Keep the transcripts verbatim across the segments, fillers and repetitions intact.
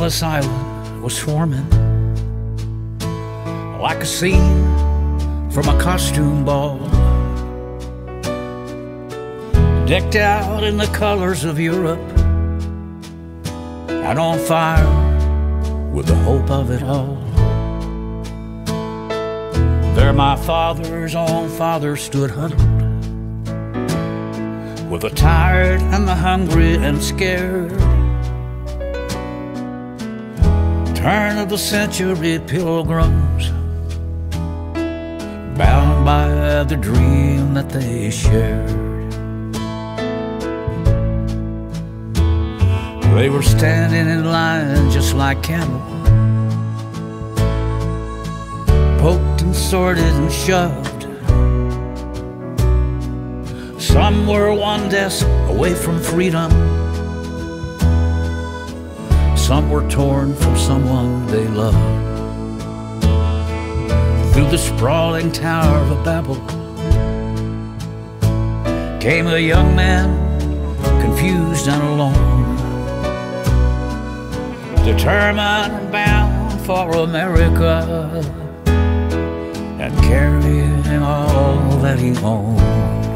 Ellis Island was swarming like a scene from a costume ball, decked out in the colors of Europe and on fire with the hope of it all. There my father's own father stood huddled, with the tired and the hungry and scared. Turn of the century pilgrims, bound by the dream that they shared. They were standing in line just like cattle, poked and sorted and shoved. Some were one desk away from freedom, some were torn from someone they loved. Through the sprawling tower of Babel came a young man, confused and alone, determined and bound for America, and carrying all that he owned.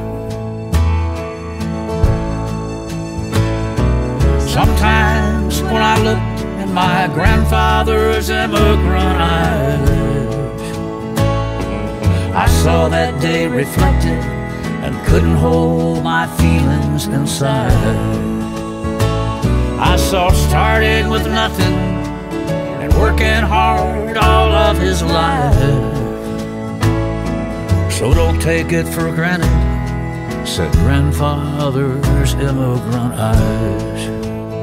Sometimes when I looked in my grandfather's immigrant eyes, I saw that day reflected and couldn't hold my feelings inside. I saw starting with nothing and working hard all of his life. So don't take it for granted, said grandfather's immigrant eyes.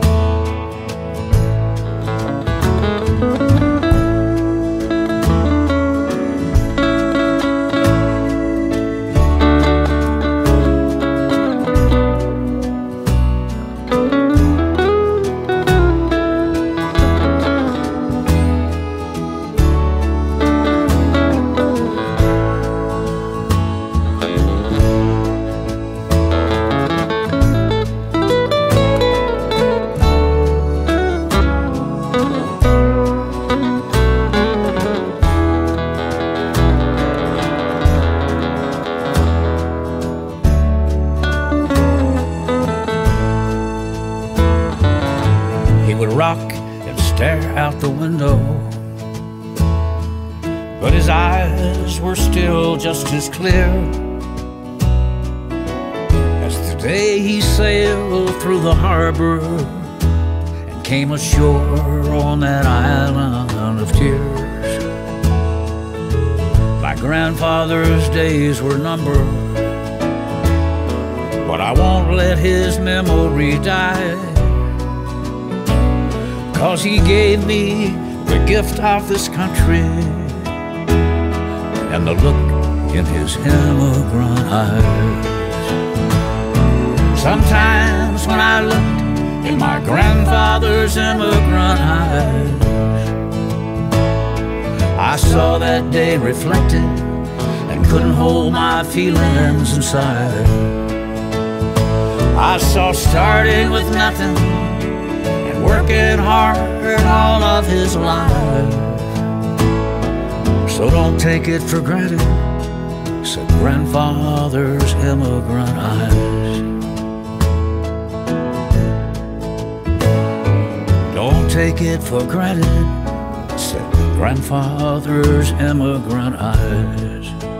Would rock and stare out the window, but his eyes were still just as clear as the day he sailed through the harbor and came ashore on that island of tears. My grandfather's days were numbered, but I won't let his memory die, 'cause he gave me the gift of this country and the look in his immigrant eyes. Sometimes when I looked in my grandfather's immigrant eyes, I saw that day reflected and couldn't hold my feelings inside. I saw starting with nothing, working hard all of his life. So don't take it for granted, said grandfather's immigrant eyes. Don't take it for granted, said grandfather's immigrant eyes.